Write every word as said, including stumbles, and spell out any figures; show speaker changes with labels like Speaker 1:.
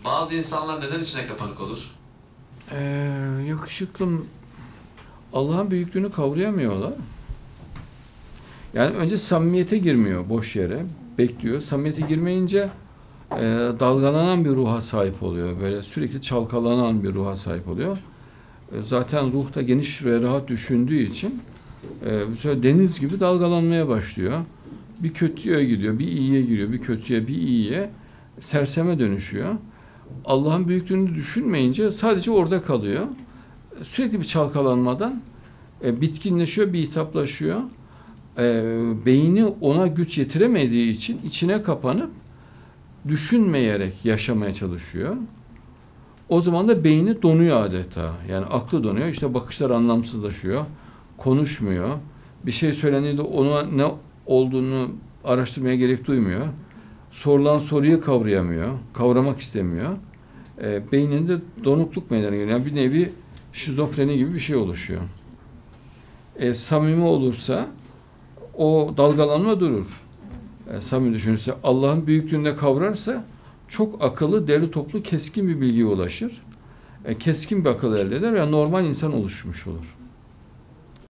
Speaker 1: Bazı insanlar neden içine kapanık olur?
Speaker 2: Ee, yakışıklım Allah'ın büyüklüğünü kavrayamıyorlar. Yani önce samimiyete girmiyor boş yere. Bekliyor. Samimiyete girmeyince e, dalgalanan bir ruha sahip oluyor. Böyle sürekli çalkalanan bir ruha sahip oluyor. E, zaten ruh da geniş ve rahat düşündüğü için e, bu sefer deniz gibi dalgalanmaya başlıyor. Bir kötüye gidiyor, bir iyiye giriyor, bir kötüye, bir iyiye serseme dönüşüyor. Allah'ın büyüklüğünü düşünmeyince sadece orada kalıyor. Sürekli bir çalkalanmadan e, bitkinleşiyor, bir hitaplaşıyor. E, beyni ona güç yetiremediği için içine kapanıp düşünmeyerek yaşamaya çalışıyor. O zaman da beyni donuyor adeta. Yani aklı donuyor. İşte bakışlar anlamsızlaşıyor. Konuşmuyor. Bir şey söylendiğinde ona ne olduğunu araştırmaya gerek duymuyor. Sorulan soruyu kavrayamıyor. Kavramak istemiyor. E, beyninde donukluk meydana geliyor. Yani bir nevi şizofreni gibi bir şey oluşuyor. E, samimi olursa o dalgalanma durur. E, samimi düşünürse, Allah'ın büyüklüğünde kavrarsa çok akıllı, derli toplu, keskin bir bilgiye ulaşır. E, keskin bir akıl elde eder ve normal insan oluşmuş olur.